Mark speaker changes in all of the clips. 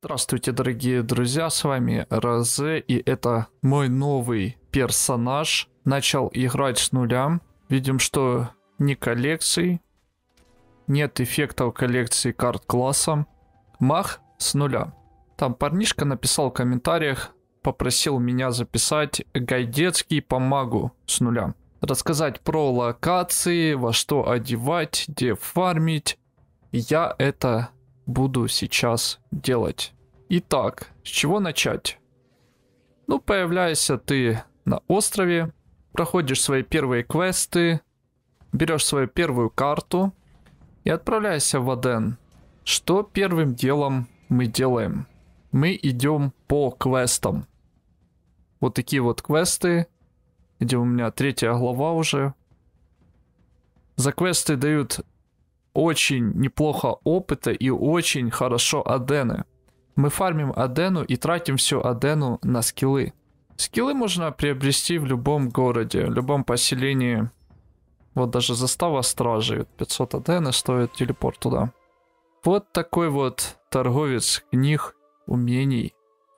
Speaker 1: Здравствуйте, дорогие друзья, с вами Розе, и это мой новый персонаж. Начал играть с нуля. Видим, что ни коллекций, нет эффектов коллекции карт класса. Маг с нуля. Там парнишка написал в комментариях, попросил меня записать гайдецкий по магу с нуля. Рассказать про локации, во что одевать, где фармить. Я это буду сейчас делать. Итак, с чего начать? Ну, появляешься ты на острове, проходишь свои первые квесты, берешь свою первую карту и отправляешься в Аден. Что первым делом мы делаем? Мы идем по квестам. Вот такие вот квесты, где у меня 3 глава уже. За квесты дают очень неплохо опыта и очень хорошо адены. Мы фармим адену и тратим всю адену на скиллы. Скиллы можно приобрести в любом городе, в любом поселении. Вот даже застава стражи, 500 адены стоит телепорт туда. Вот такой вот торговец книг, умений.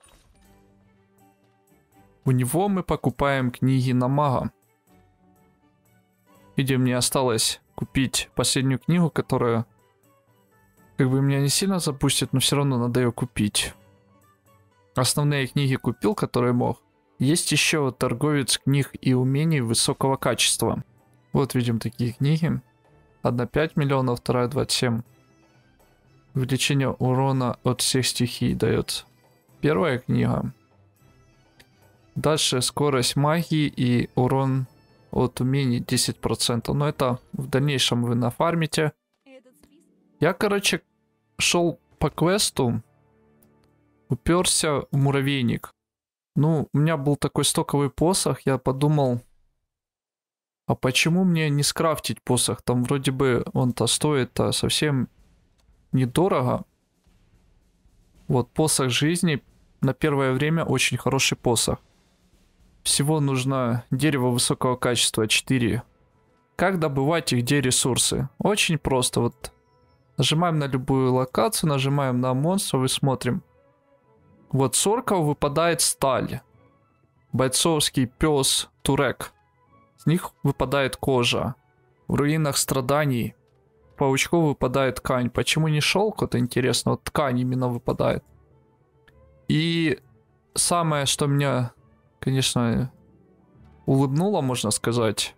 Speaker 1: У него мы покупаем книги на мага. Видимо, мне осталось купить последнюю книгу, которая как бы меня не сильно запустит, но все равно надо ее купить. Основные книги купил, которые мог. Есть еще торговец книг и умений высокого качества. Вот видим такие книги. Одна 5 миллионов, вторая 27. Увеличение урона от всех стихий дает первая книга. Дальше скорость магии и урон от умений 10%. Но это в дальнейшем вы нафармите. Я, короче, шел по квесту, уперся в муравейник. Ну, у меня был такой стоковый посох, я подумал, а почему мне не скрафтить посох? Там вроде бы он-то стоит-то совсем недорого. Вот посох жизни на первое время очень хороший посох. Всего нужно дерево высокого качества 4. Как добывать и где ресурсы? Очень просто. Вот нажимаем на любую локацию, нажимаем на монстров и смотрим. Вот с орков выпадает сталь. Бойцовский пес Турек. С них выпадает кожа. В руинах страданий паучков выпадает ткань. Почему не шелк? Это интересно. Вот ткань именно выпадает. И самое, что меня, конечно, улыбнуло, можно сказать.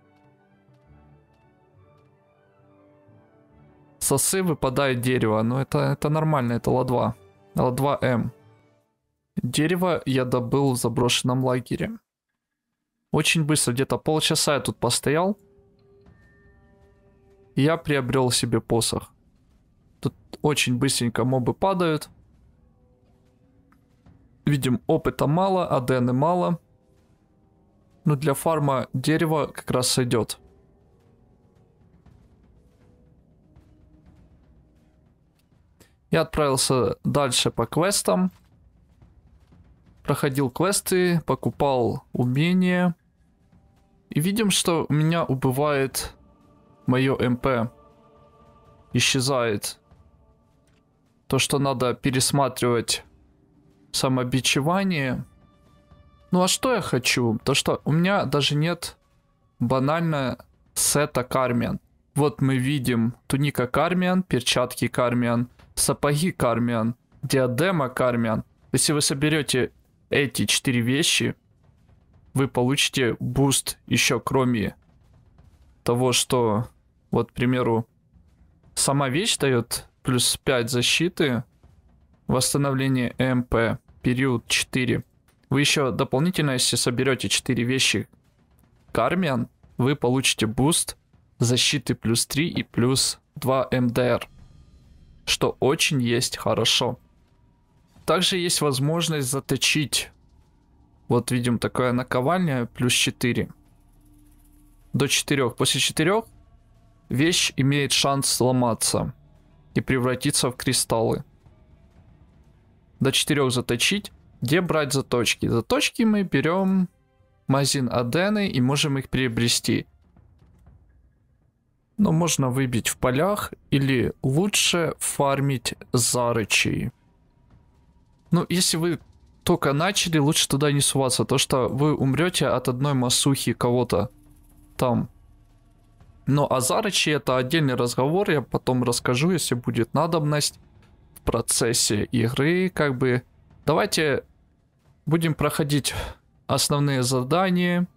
Speaker 1: С осы выпадает дерево. Но это нормально, это ла-2. ла-2М. Дерево я добыл в заброшенном лагере. Очень быстро, где-то полчаса я тут постоял. И я приобрел себе посох. Тут очень быстренько мобы падают. Видим, опыта мало, адены мало. Но для фарма дерева как раз сойдет. Я отправился дальше по квестам. Проходил квесты, покупал умения. И видим, что у меня убывает мое МП. Исчезает. То, что надо пересматривать самобичевание. Ну а что я хочу? То, что у меня даже нет банально сета Кармиан. Вот мы видим туника Кармиан, перчатки Кармиан, сапоги Кармиан, диадема Кармиан. Если вы соберете эти 4 вещи, вы получите буст еще кроме того, что, вот, к примеру, сама вещь дает плюс 5 защиты, восстановление МП, период 4. Вы еще дополнительно, если соберете 4 вещи Кармиан, вы получите буст защиты плюс 3 и плюс 2 МДР, что очень есть хорошо. Также есть возможность заточить. Вот видим, такая наковальня плюс 4. До 4. После 4 вещь имеет шанс сломаться и превратиться в кристаллы. До 4 заточить. Где брать заточки? Заточки мы берем магазин Адены и можем их приобрести. Но можно выбить в полях или лучше фармить зарычей. Ну, если вы только начали, лучше туда не суваться, то что вы умрете от одной масухи кого-то там. Но о Зарыче это отдельный разговор, я потом расскажу, если будет надобность в процессе игры, как бы. Давайте будем проходить основные задания,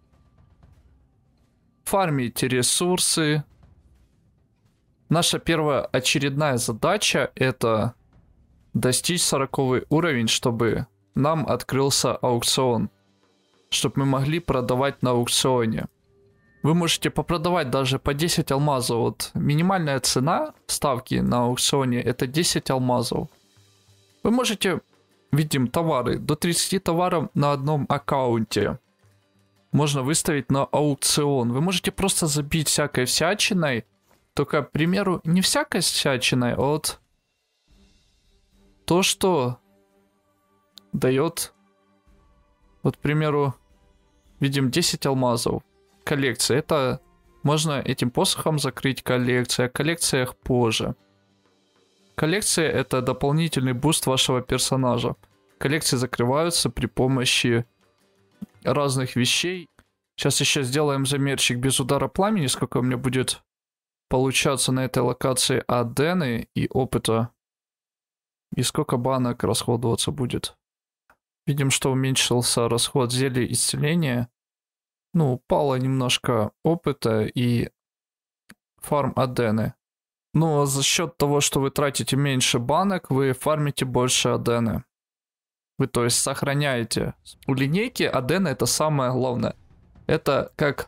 Speaker 1: фармить ресурсы. Наша первая очередная задача это достичь 40 уровень, чтобы нам открылся аукцион, чтобы мы могли продавать на аукционе. Вы можете попродавать даже по 10 алмазов. Вот минимальная цена ставки на аукционе это 10 алмазов. Вы можете, видим, товары, до 30 товаров на одном аккаунте можно выставить на аукцион. Вы можете просто забить всякой всячиной, только, к примеру, не всякой всячиной, а вот то, что дает, вот, к примеру, видим 10 алмазов. Коллекция. Это можно этим посохом закрыть коллекцию. О коллекциях позже. Коллекция это дополнительный буст вашего персонажа. Коллекции закрываются при помощи разных вещей. Сейчас еще сделаем замерчик без удара пламени. Сколько у меня будет получаться на этой локации адены и опыта. И сколько банок расходоваться будет. Видим, что уменьшился расход зелья исцеления. Ну, упало немножко опыта и фарм адены. Но за счет того, что вы тратите меньше банок, вы фармите больше адены. Вы, то есть, сохраняете. У линейки адена это самое главное. Это как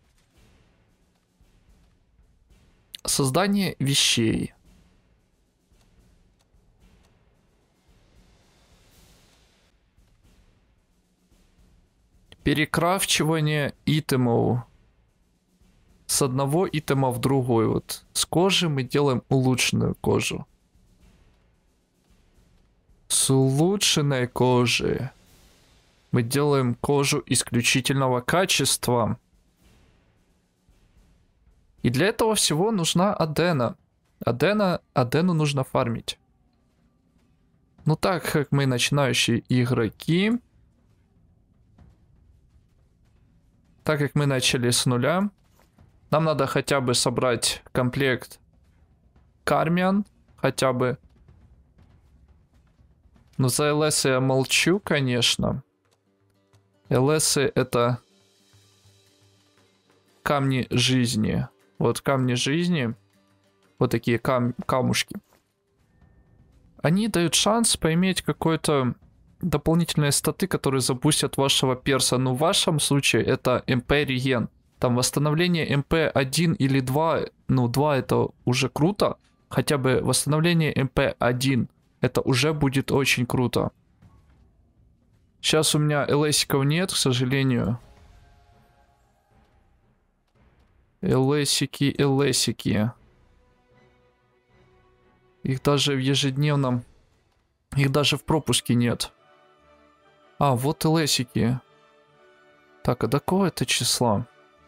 Speaker 1: создание вещей. Перекрафчивание итемов с одного итема в другой. Вот с кожи мы делаем улучшенную кожу. С улучшенной кожи мы делаем кожу исключительного качества. И для этого всего нужна адена. Адену нужно фармить. Ну так как мы начинающие игроки, так как мы начали с нуля, нам надо хотя бы собрать комплект кармиан, хотя бы. Но за ЛС я молчу, конечно. ЛС это камни жизни. Вот камни жизни, вот такие камушки. Они дают шанс поиметь какой-то дополнительные статы, которые запустят вашего перса. Но в вашем случае это МП реген. Там восстановление МП 1 или 2. Ну 2 это уже круто. Хотя бы восстановление МП 1. Это уже будет очень круто. Сейчас у меня ЛСиков нет, к сожалению. ЛСики. Их даже в ежедневном... Их даже в пропуске нет. А, вот ЛСики. Так, а до какого это числа?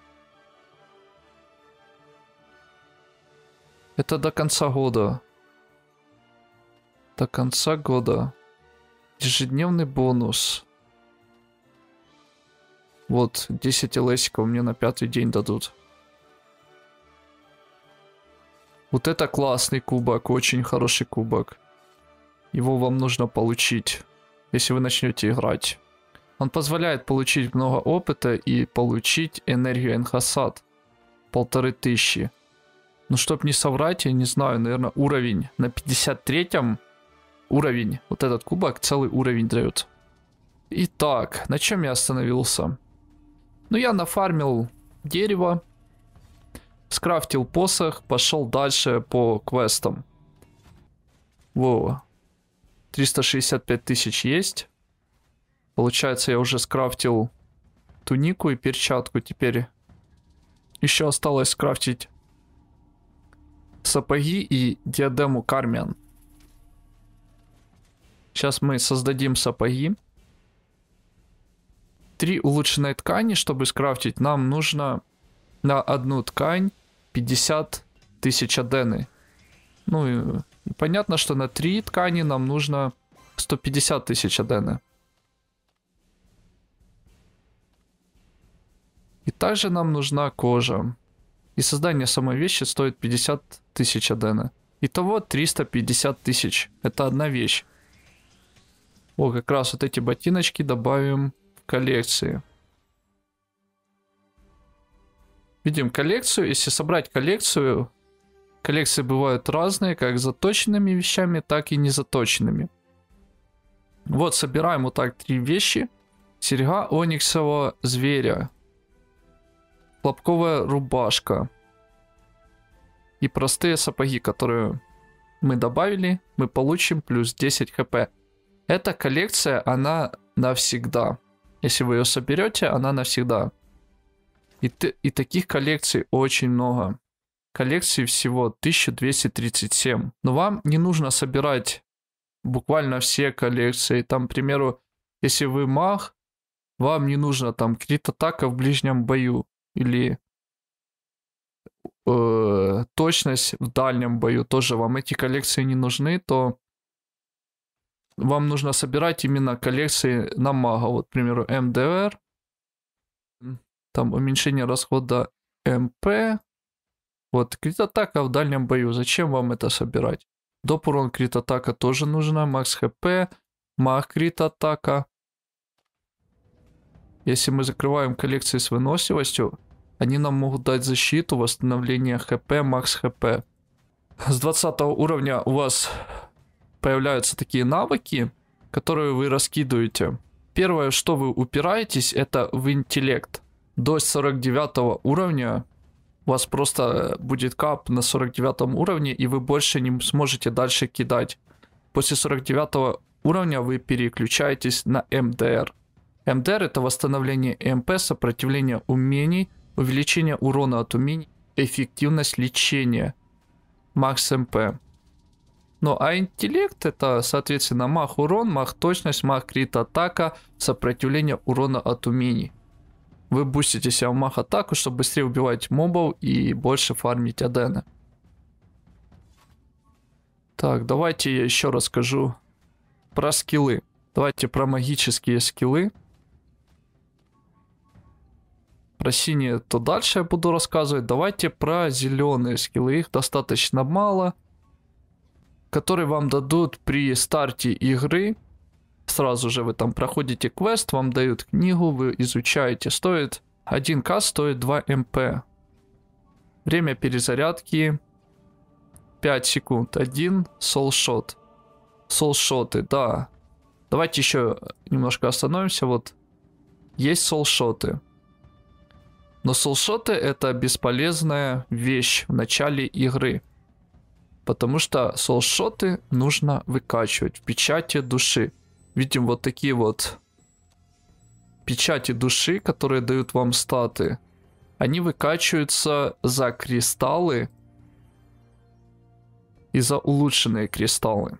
Speaker 1: Это до конца года. До конца года. Ежедневный бонус. Вот, 10 ЛСиков мне на 5-й день дадут. Вот это классный кубок, очень хороший кубок. Его вам нужно получить, если вы начнете играть. Он позволяет получить много опыта и получить энергию Энхасад. 1500. Ну, чтоб не соврать, я не знаю, наверное, уровень на 53-м. Уровень, вот этот кубок целый уровень дает. Итак, на чем я остановился? Ну, я нафармил дерево. Скрафтил посох, пошел дальше по квестам. Во. 365 тысяч есть. Получается, я уже скрафтил тунику и перчатку. Теперь еще осталось скрафтить сапоги и диадему кармиан. Сейчас мы создадим сапоги. 3 улучшенной ткани, чтобы скрафтить, нам нужно на одну ткань 50 тысяч адены. Ну и понятно, что на 3 ткани нам нужно 150 тысяч адены. И также нам нужна кожа. И создание самой вещи стоит 50 тысяч адены. Итого 350 тысяч. Это одна вещь. О, как раз вот эти ботиночки добавим в коллекции. Видим коллекцию. Если собрать коллекцию, коллекции бывают разные, как с заточенными вещами, так и незаточенными. Вот, собираем вот так 3 вещи. Серьга ониксового зверя. Хлопковая рубашка. И простые сапоги, которые мы добавили, мы получим плюс 10 хп. Эта коллекция, она навсегда. Если вы ее соберете, она навсегда. И таких коллекций очень много. Коллекций всего 1237. Но вам не нужно собирать буквально все коллекции. Там, к примеру, если вы маг, вам не нужно там крит-атака в ближнем бою. Или точность в дальнем бою. Тоже вам эти коллекции не нужны, то вам нужно собирать именно коллекции на мага. Вот, к примеру, МДР. Там уменьшение расхода МП. Вот, крит-атака в дальнем бою. Зачем вам это собирать? Доп. Урон крит-атака тоже нужна. Макс ХП. Маг крит-атака. Если мы закрываем коллекции с выносливостью, они нам могут дать защиту, восстановление ХП, макс ХП. С 20 уровня у вас появляются такие навыки, которые вы раскидываете. Первое, что вы упираетесь, это в интеллект. До 49 уровня у вас просто будет кап на 49 уровне, и вы больше не сможете дальше кидать. После 49 уровня вы переключаетесь на МДР. МДР это восстановление МП, сопротивление умений, увеличение урона от умений, эффективность лечения, макс МП. Ну а интеллект это, соответственно, маг урон, маг точность, маг крит атака, сопротивление урона от умений. Вы бустите себя в маг атаку, чтобы быстрее убивать мобов и больше фармить адены. Так, давайте я еще расскажу про скиллы. Давайте про магические скиллы. Про синие то дальше я буду рассказывать. Давайте про зеленые скиллы. Их достаточно мало. Которые вам дадут при старте игры. Сразу же вы там проходите квест, вам дают книгу, вы изучаете. Стоит 1к, стоит 2 МП. Время перезарядки 5 секунд. 1 солшот. Солшоты, да. Давайте еще немножко остановимся. Вот есть солшоты. Но солшоты это бесполезная вещь в начале игры. Потому что солшоты нужно выкачивать в печати души. Видим вот такие вот печати души, которые дают вам статы. Они выкачиваются за кристаллы и за улучшенные кристаллы.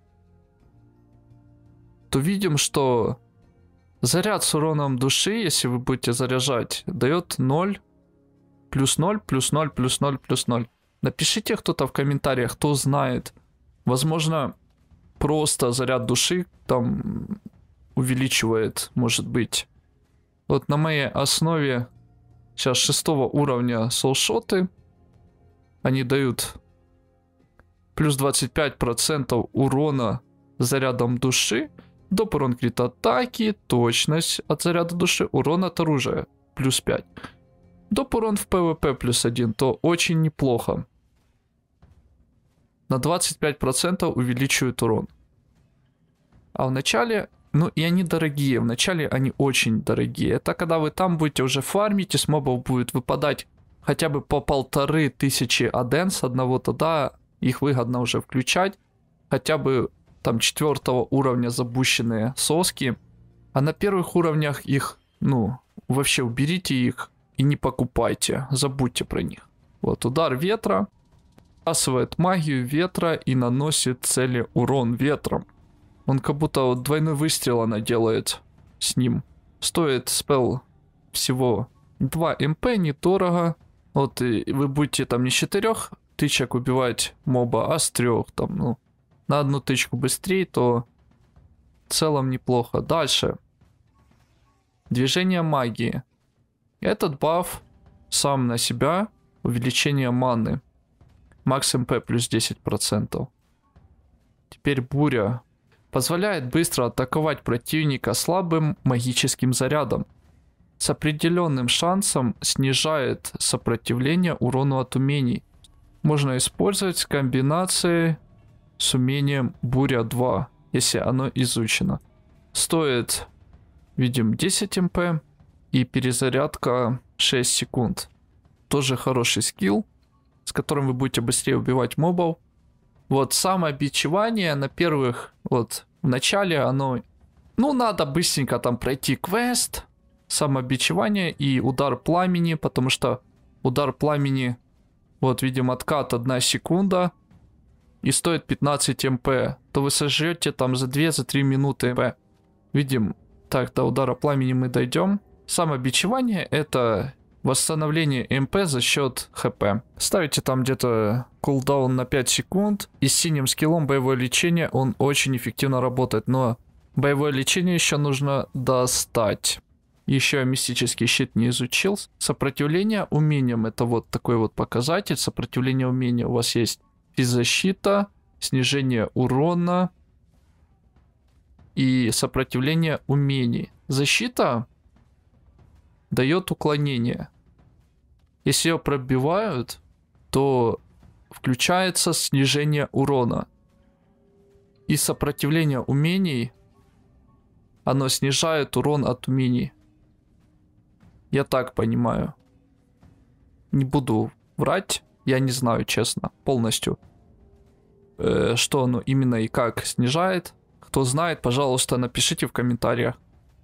Speaker 1: То видим, что заряд с уроном души, если вы будете заряжать, дает 0, плюс 0, плюс 0, плюс 0, плюс 0. Напишите кто-то в комментариях, кто знает. Возможно, просто заряд души там увеличивает, может быть. Вот на моей основе сейчас 6 уровня солшоты. Они дают плюс 25% урона зарядом души. Доп. Урон крит атаки, точность от заряда души, урон от оружия плюс 5. Доп. Урон в ПВП плюс 1, то очень неплохо. На 25% увеличивают урон. А в начале, ну и они дорогие, в начале они очень дорогие. Это когда вы там будете уже фармить, и с мобов будет выпадать хотя бы по 1500 аден с одного, тогда их выгодно уже включать. Хотя бы там 4 уровня запущенные соски. А на первых уровнях их, ну, вообще уберите их и не покупайте. Забудьте про них. Вот удар ветра. Всасывает магию ветра и наносит цели урон ветром. Он как будто вот двойной выстрел она делает с ним. Стоит спел всего 2 МП, недорого. Вот и вы будете там не с 4 тычек убивать моба, а с 3. Там, ну, на одну тычку быстрее, то целом неплохо. Дальше. Движение магии. Этот баф сам на себя. Увеличение маны. Макс МП плюс 10%. Теперь буря. Позволяет быстро атаковать противника слабым магическим зарядом. С определенным шансом снижает сопротивление урону от умений. Можно использовать в комбинации с умением Буря 2, если оно изучено. Стоит, видим, 10 МП и перезарядка 6 секунд. Тоже хороший скилл, с которым вы будете быстрее убивать мобов. Вот самобичевание на первых, вот в начале оно, ну надо быстренько там пройти квест, самобичевание и удар пламени, потому что удар пламени, вот видим откат 1 секунда и стоит 15 МП, то вы сожрете там за 2-3 минуты МП. Видим, так, до удара пламени мы дойдем. Самобичевание это восстановление МП за счет ХП. Ставите там где-то кулдаун на 5 секунд. И с синим скиллом боевое лечение он очень эффективно работает. Но боевое лечение еще нужно достать. Еще я мистический щит не изучил. Сопротивление умениям это вот такой вот показатель. Сопротивление умения у вас есть физзащита, снижение урона и сопротивление умений. Защита дает уклонение. Если ее пробивают, то включается снижение урона. И сопротивление умений, оно снижает урон от умений. Я так понимаю. Не буду врать, я не знаю, честно, полностью, что оно именно и как снижает. Кто знает, пожалуйста, напишите в комментариях.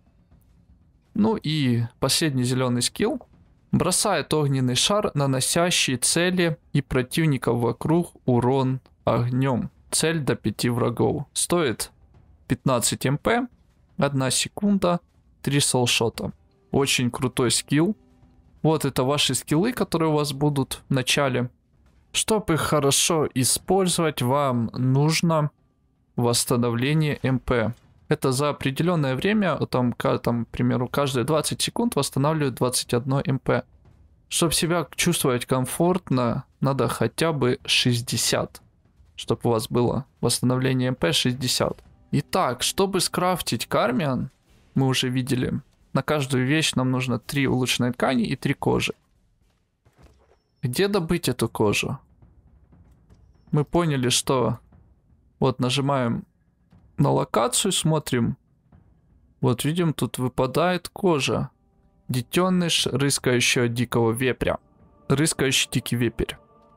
Speaker 1: Ну и последний зеленый скилл. Бросает огненный шар, наносящий цели и противников вокруг урон огнем. Цель до 5 врагов. Стоит 15 МП, 1 секунда, 3 солшота. Очень крутой скилл. Вот это ваши скиллы, которые у вас будут в начале. Чтобы их хорошо использовать, вам нужно восстановление МП. Это за определенное время, там, к примеру, каждые 20 секунд восстанавливают 21 МП. Чтобы себя чувствовать комфортно, надо хотя бы 60. Чтобы у вас было восстановление МП 60. Итак, чтобы скрафтить кармиан, мы уже видели, на каждую вещь нам нужно 3 улучшенной ткани и 3 кожи. Где добыть эту кожу? Мы поняли, что вот нажимаем на локацию, смотрим. Вот видим, тут выпадает кожа. Детеныш рыскающего дикого вепря. Рыскающий дикий вепрь.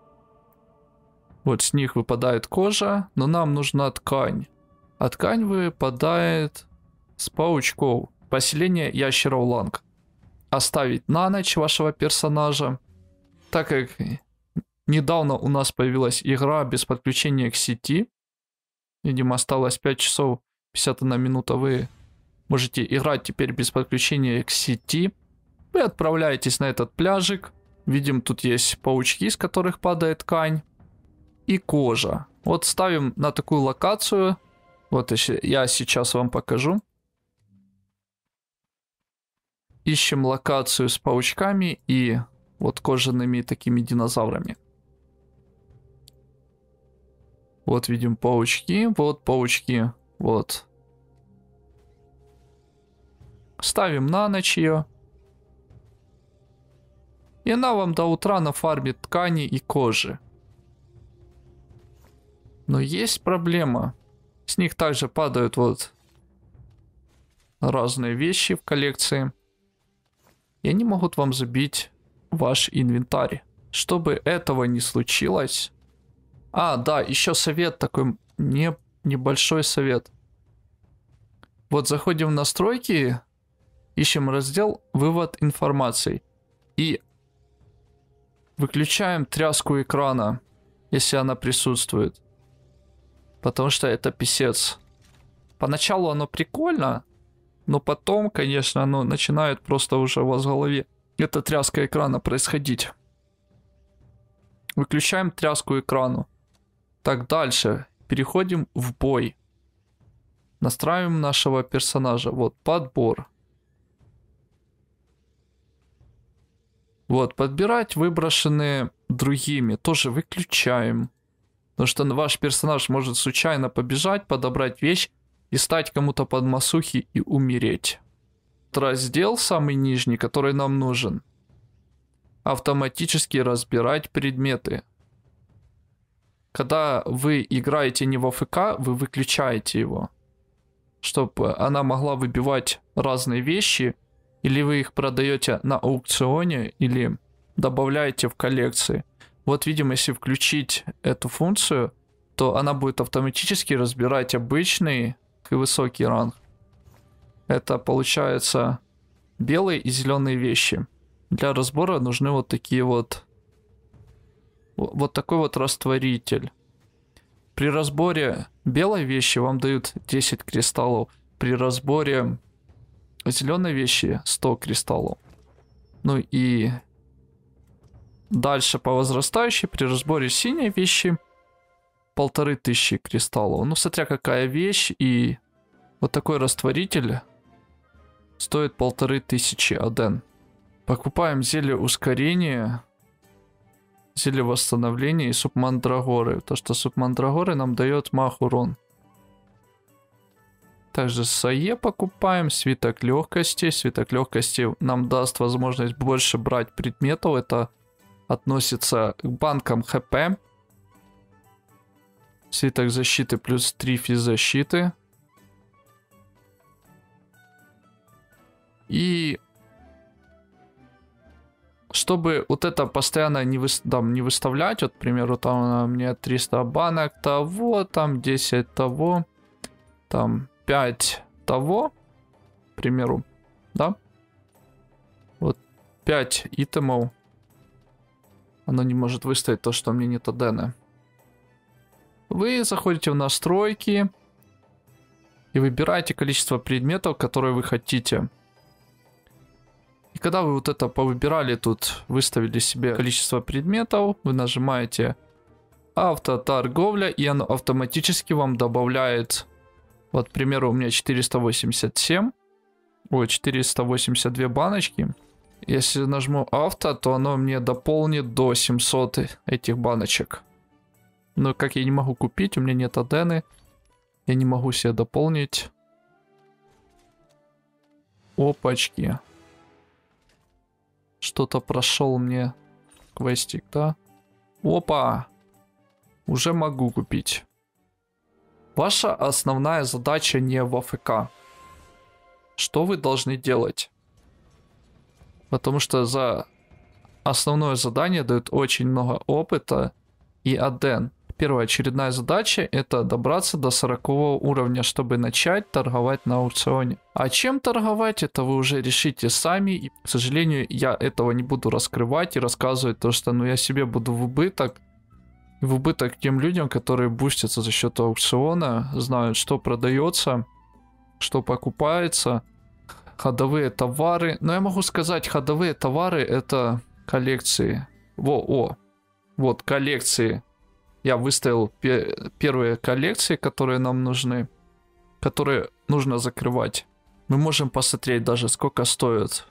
Speaker 1: Вот с них выпадает кожа, но нам нужна ткань. А ткань выпадает с паучков. Поселение ящеров Ланг. Оставить на ночь вашего персонажа. Так как недавно у нас появилась игра без подключения к сети. Видимо, осталось 5 часов 51 минута. Вы можете играть теперь без подключения к сети. Вы отправляетесь на этот пляжик. Видим, тут есть паучки, с которых падает ткань. И кожа. Вот ставим на такую локацию. Вот я сейчас вам покажу. Ищем локацию с паучками и вот кожаными такими динозаврами. Вот видим паучки, вот паучки, вот. Ставим на ночь ее. И она вам до утра нафармит ткани и кожи. Но есть проблема. С них также падают вот разные вещи в коллекции. И они могут вам забить ваш инвентарь. Чтобы этого не случилось... А, да, еще совет такой, небольшой совет. Вот заходим в настройки, ищем раздел «Вывод информации». И выключаем тряску экрана, если она присутствует. Потому что это писец. Поначалу оно прикольно, но потом, конечно, оно начинает просто уже у вас в голове эта тряска экрана происходить. Выключаем тряску экрану. Так, дальше. Переходим в бой. Настраиваем нашего персонажа. Вот, подбор. Вот, подбирать выброшенные другими. Тоже выключаем. Потому что ваш персонаж может случайно побежать, подобрать вещь и стать кому-то под масухи и умереть. Раздел самый нижний, который нам нужен. Автоматически разбирать предметы. Когда вы играете не в АФК, вы выключаете его. Чтобы она могла выбивать разные вещи. Или вы их продаете на аукционе, или добавляете в коллекции. Вот видим, если включить эту функцию, то она будет автоматически разбирать обычный и высокий ранг. Это получается белые и зеленые вещи. Для разбора нужны вот такие вот... Вот такой вот растворитель. При разборе белой вещи вам дают 10 кристаллов. При разборе зеленой вещи 100 кристаллов. Ну и дальше по возрастающей при разборе синей вещи 1500 кристаллов. Ну смотря какая вещь, и вот такой растворитель стоит 1500 аден. Покупаем зелье ускорения, зелье восстановления и суп мандрагоры. То, что суп мандрагоры нам дает мах урон. Также сае покупаем, свиток легкости. Свиток легкости нам даст возможность больше брать предметов. Это относится к банкам ХП. Свиток защиты плюс 3 физзащиты. И чтобы вот это постоянно не выставлять, вот, к примеру, там у меня 300 банок того, там 10 того, там 5 того, к примеру, да? Вот 5 итемов. Оно не может выставить то, что мне нет адена. Вы заходите в настройки и выбираете количество предметов, которые вы хотите. И когда вы вот это повыбирали, тут выставили себе количество предметов, вы нажимаете автоторговля, и оно автоматически вам добавляет. Вот, к примеру, у меня 487. Ой, 482 баночки. Если нажму авто, то оно мне дополнит до 700 этих баночек. Но как я не могу купить, у меня нет адены. Я не могу себе дополнить. Опачки. Что-то прошел мне квестик, да? Опа! Уже могу купить. Ваша основная задача не в АФК. Что вы должны делать? Потому что за основное задание дают очень много опыта и аден. Первоочередная задача — это добраться до 40 уровня, чтобы начать торговать на аукционе. А чем торговать, это вы уже решите сами. И, к сожалению, я этого не буду раскрывать и рассказывать, то что я себе буду в убыток. В убыток тем людям, которые бустятся за счет аукциона, знают, что продается, что покупается, ходовые товары. Но я могу сказать, ходовые товары — это коллекции. Вот коллекции. Я выставил первые коллекции, которые нам нужны, которые нужно закрывать. Мы можем посмотреть даже, сколько стоит.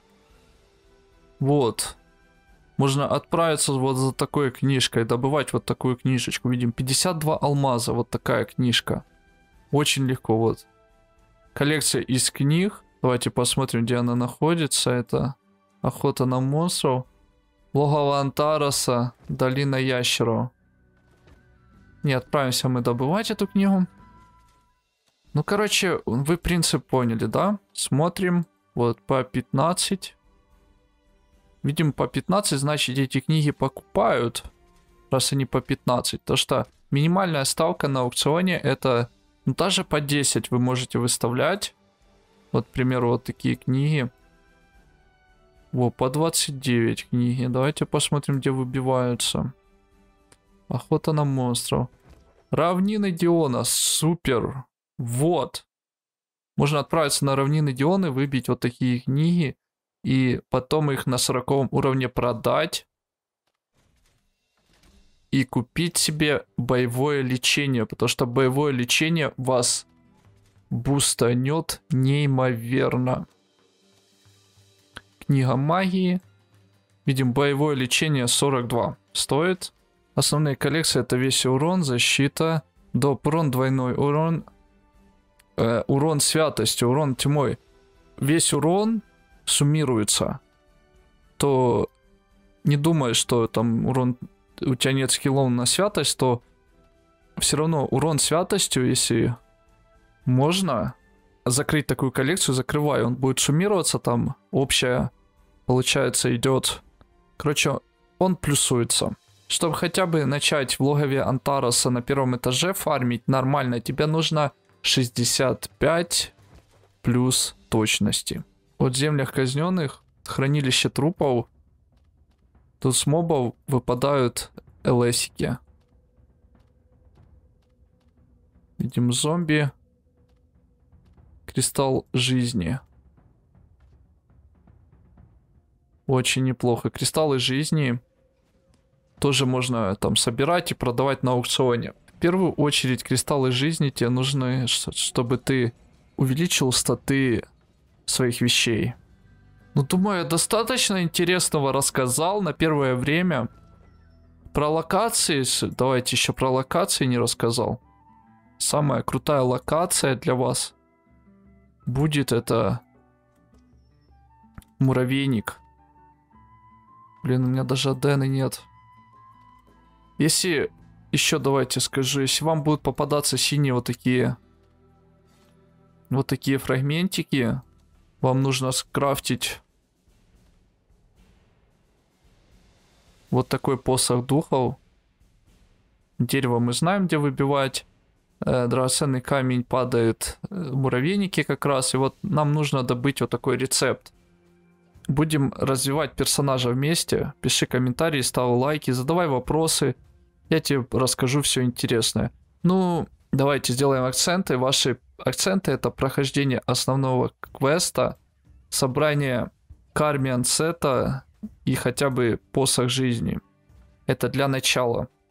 Speaker 1: Вот. Можно отправиться вот за такой книжкой, добывать вот такую книжечку. Видим, 52 алмаза, вот такая книжка. Очень легко, вот. Коллекция из книг. Давайте посмотрим, где она находится. Это охота на монстров. Логово Антараса, долина ящеров. Не, отправимся мы добывать эту книгу. Ну, короче, вы принцип поняли, да? Смотрим. Вот по 15. Видим, по 15, значит, эти книги покупают. Раз они по 15. То что минимальная ставка на аукционе это... Ну, даже по 10 вы можете выставлять. Вот, к примеру, вот такие книги. Вот, по 29 книги. Давайте посмотрим, где выбиваются. Охота на монстров. Равнины Диона. Супер. Вот. Можно отправиться на равнины Диона, выбить вот такие книги. И потом их на 40 уровне продать. И купить себе боевое лечение. Потому что боевое лечение вас бустанет неимоверно. Книга магии. Видим, боевое лечение 42 стоит. Основные коллекции это весь урон, защита, доп. Урон, двойной урон, урон святостью, урон тьмой. Весь урон суммируется. То не думай, что там урон, у тебя нет скиллов на святость, то все равно урон святостью, если можно закрыть такую коллекцию, закрывай, он будет суммироваться, там общая, получается, идет. Короче, он плюсуется. Чтобы хотя бы начать в логове Антароса на первом этаже фармить нормально, тебе нужно 65 плюс точности. От землях казненных, хранилище трупов, тут с мобов выпадают ЛСики. Видим зомби. Кристалл жизни. Очень неплохо. Кристаллы жизни тоже можно там собирать и продавать на аукционе. В первую очередь кристаллы жизни тебе нужны, чтобы ты увеличил статы своих вещей. Ну, думаю, я достаточно интересного рассказал на первое время. Про локации, давайте еще про локации не рассказал. Самая крутая локация для вас будет это муравейник. Блин, у меня даже адены нет. Если еще давайте скажу, если вам будут попадаться синие вот такие фрагментики, вам нужно скрафтить вот такой посох духов. Дерево мы знаем, где выбивать. Драгоценный камень падает, муравейники как раз. И вот нам нужно добыть вот такой рецепт. Будем развивать персонажа вместе. Пиши комментарии, ставь лайки, задавай вопросы. Я тебе расскажу все интересное. Ну, давайте сделаем акценты. Ваши акценты это прохождение основного квеста, собрание кармиан сета и хотя бы посох жизни. Это для начала.